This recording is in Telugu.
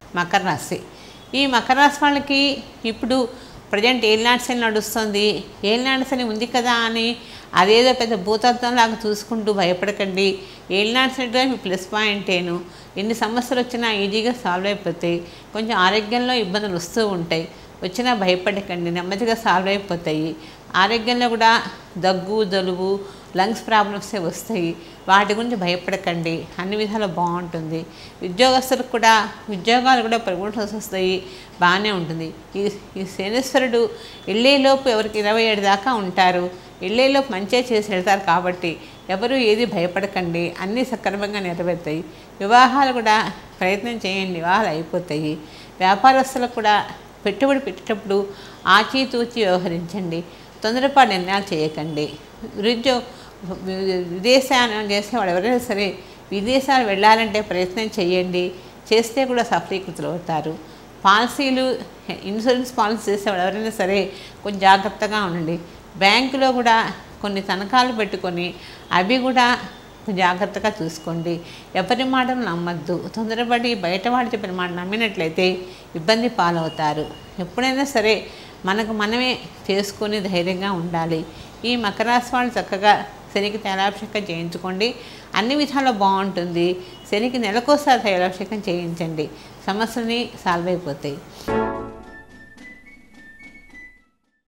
మకర రాశి. ఈ మకర రాశి వాళ్ళకి ఇప్పుడు ప్రజెంట్ ఏలినాటి శని నడుస్తుంది. ఏలినాటి శని ఉంది కదా అని అదేదో పెద్ద భూతత్వంలాగా చూసుకుంటూ భయపడకండి. ఏలినాటి శనిగా మీ ప్లస్ పాయింటేను. ఎన్ని సమస్యలు వచ్చినా ఈజీగా సాల్వ్ అయిపోతాయి. కొంచెం ఆరోగ్యంలో ఇబ్బందులు వస్తూ ఉంటాయి, వచ్చినా భయపడకండి, నెమ్మదిగా సాల్వ్ అయిపోతాయి. ఆరోగ్యంలో కూడా దగ్గు, జలుబు, లంగ్స్ ప్రాబ్లమ్సే వస్తాయి. వాటి గురించి భయపడకండి, అన్ని విధాలు బాగుంటుంది. ఉద్యోగస్తులకు కూడా ఉద్యోగాలు కూడా ప్రమోషన్స్ వస్తాయి, బాగానే ఉంటుంది. ఈ శనీశ్వరుడు వెళ్ళేలోపు ఎవరికి 27 దాకా ఉంటారు. వెళ్ళేలోపు మంచిగా చేసి వెళ్తారు కాబట్టి ఎవరు ఏది భయపడకండి, అన్నీ సక్రమంగా నెరవేరుతాయి. వివాహాలు కూడా ప్రయత్నం చేయండి, వివాహాలు అయిపోతాయి. వ్యాపారస్తులకు కూడా పెట్టుబడి పెట్టేటప్పుడు ఆచితూచి వ్యవహరించండి, తొందరపాటు నిర్ణయాలు చేయకండి. విదేశాలు చేసేవాడు ఎవరైనా సరే విదేశాలు వెళ్ళాలంటే ప్రయత్నం చేయండి, చేస్తే కూడా సఫలీకృతులు అవుతారు. పాలసీలు, ఇన్సూరెన్స్ పాలసీ చేసేవాడు ఎవరైనా సరే కొంచెం జాగ్రత్తగా ఉండండి. బ్యాంకులో కూడా కొన్ని తనఖాలు పెట్టుకొని అవి కూడా జాగ్రత్తగా చూసుకోండి. ఎవరి మాటలు నమ్మద్దు. తొందరపడి బయట వాళ్ళు చెప్పిన మాట నమ్మినట్లయితే ఇబ్బంది పాలవుతారు. ఎప్పుడైనా సరే మనకు మనమే చేసుకొని ధైర్యంగా ఉండాలి. ఈ మకర రాశి వాళ్ళు చక్కగా శనికి తైలాభిషేకం చేయించుకోండి, అన్ని విధాలు బాగుంటుంది. శనికి నెలకోసారి తైలాభిషేకం చేయించండి, సమస్యని సాల్వ్ అయిపోతాయి.